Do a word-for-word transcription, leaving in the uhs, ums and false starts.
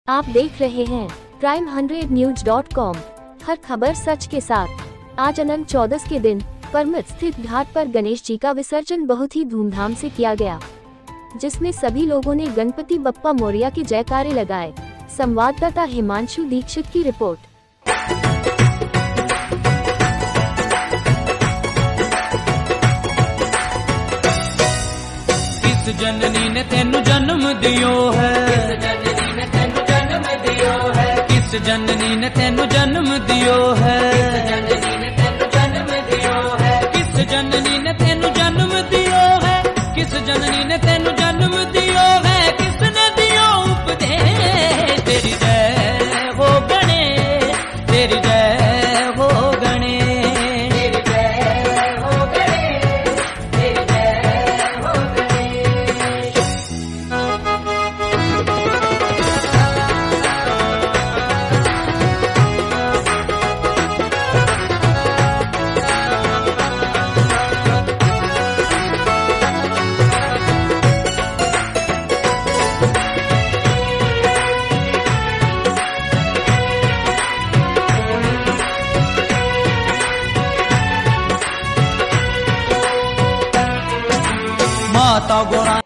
आप देख रहे हैं prime hundred news dot com, हर खबर सच के साथ। आज अनंत चौदस के दिन परमत स्थित घाट पर गणेश जी का विसर्जन बहुत ही धूमधाम से किया गया, जिसमें सभी लोगों ने गणपति बप्पा मोरिया के जयकारे लगाए। संवाददाता हिमांशु दीक्षित की रिपोर्ट। किस जननी ने तेनु जन्म दियो है, किस जननी ने तेनु जन्म दियो है, किस जननी ने तेनु जन्म दियो है, किस जननी ने तेनु जन्म दियो है, किस जननी ने तेनु जन्म दियो है, किसने दियो उपदेश। तेरी जय हो गणेश, तेरी जय हो गणेश, तेरी जय हो गणेश, तेरी जय हो गणेश। माता गोरा